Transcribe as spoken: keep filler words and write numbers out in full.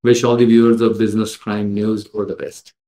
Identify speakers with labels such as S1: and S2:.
S1: Wish all the viewers of Business Prime News all the best.